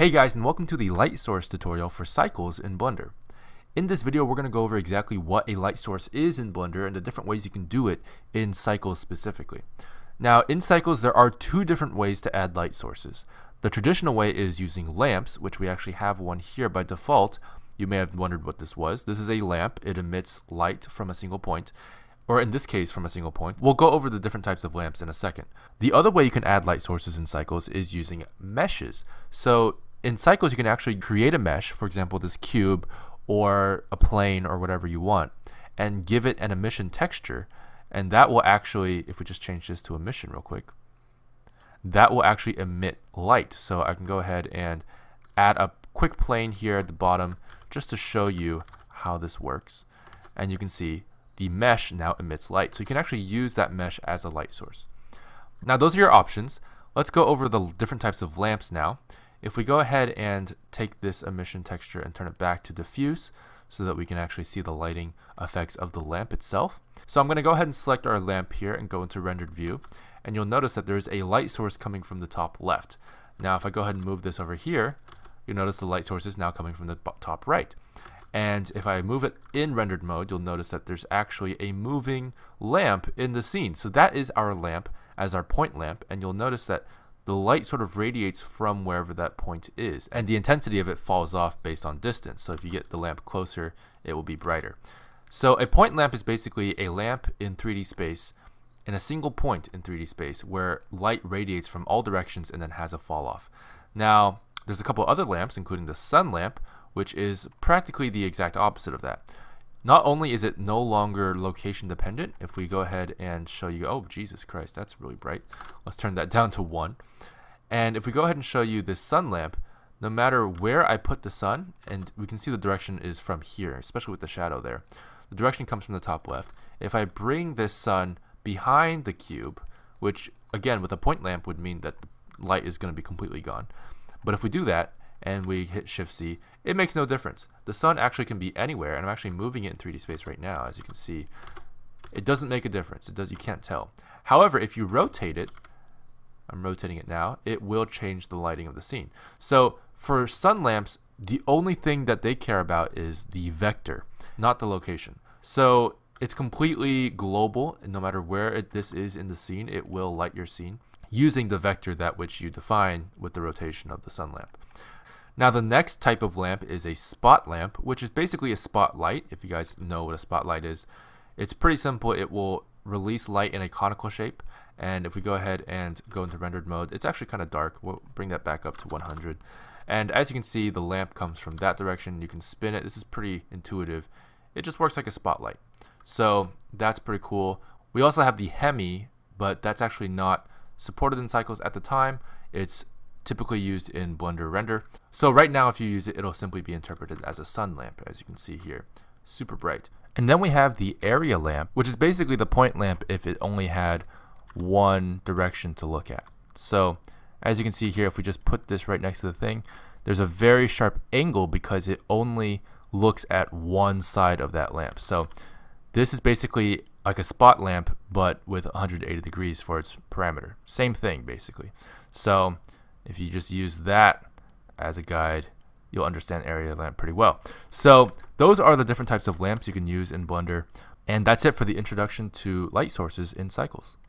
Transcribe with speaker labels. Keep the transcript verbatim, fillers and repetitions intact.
Speaker 1: Hey guys, and welcome to the light source tutorial for cycles in Blender. In this video, we're going to go over exactly what a light source is in Blender and the different ways you can do it in cycles specifically. Now, in cycles, there are two different ways to add light sources. The traditional way is using lamps, which we actually have one here by default. You may have wondered what this was. This is a lamp. It emits light from a single point, or in this case from a single point. We'll go over the different types of lamps in a second. The other way you can add light sources in cycles is using meshes. So in cycles, you can actually create a mesh, for example, this cube or a plane or whatever you want, and give it an emission texture. And that will actually, if we just change this to emission real quick, that will actually emit light. So I can go ahead and add a quick plane here at the bottom just to show you how this works. And you can see the mesh now emits light. So you can actually use that mesh as a light source. Now those are your options. Let's go over the different types of lamps now. If we go ahead and take this emission texture and turn it back to diffuse so that we can actually see the lighting effects of the lamp itself. So I'm going to go ahead and select our lamp here and go into rendered view, and you'll notice that there's a light source coming from the top left. Now if I go ahead and move this over here, you'll notice the light source is now coming from the top right. And if I move it in rendered mode, you'll notice that there's actually a moving lamp in the scene. So that is our lamp as our point lamp, and you'll notice that the light sort of radiates from wherever that point is, and the intensity of it falls off based on distance. So if you get the lamp closer, it will be brighter. So a point lamp is basically a lamp in three D space, in a single point in three D space, where light radiates from all directions and then has a fall off. Now there's a couple other lamps, including the sun lamp, which is practically the exact opposite of that. Not only is it no longer location dependent, if we go ahead and show you, oh Jesus Christ, that's really bright. Let's turn that down to one. And if we go ahead and show you this sun lamp, no matter where I put the sun, and we can see the direction is from here, especially with the shadow there. The direction comes from the top left. If I bring this sun behind the cube, which again with a point lamp would mean that the light is going to be completely gone. But if we do that, and we hit Shift C, it makes no difference. The sun actually can be anywhere, and I'm actually moving it in three D space right now, as you can see. It doesn't make a difference. It does. You can't tell. However, if you rotate it, I'm rotating it now, it will change the lighting of the scene. So for sun lamps, the only thing that they care about is the vector, not the location. So it's completely global, and no matter where it, this is in the scene, it will light your scene using the vector that which you define with the rotation of the sun lamp. Now the next type of lamp is a spot lamp, which is basically a spotlight. If you guys know what a spotlight is, it's pretty simple. It will release light in a conical shape, and if we go ahead and go into rendered mode, it's actually kind of dark. We'll bring that back up to one hundred, and as you can see, the lamp comes from that direction. You can spin it. This is pretty intuitive. It just works like a spotlight, so that's pretty cool. We also have the hemi, but that's actually not supported in cycles at the time. It's typically used in Blender render. So right now if you use it, it'll simply be interpreted as a sun lamp, as you can see here. Super bright. And then we have the area lamp, which is basically the point lamp if it only had one direction to look at. So as you can see here, if we just put this right next to the thing, there's a very sharp angle because it only looks at one side of that lamp. So this is basically like a spot lamp, but with one hundred eighty degrees for its parameter. Same thing basically. So if you just use that as a guide, you'll understand area lamp pretty well. So those are the different types of lamps you can use in Blender. And that's it for the introduction to light sources in cycles.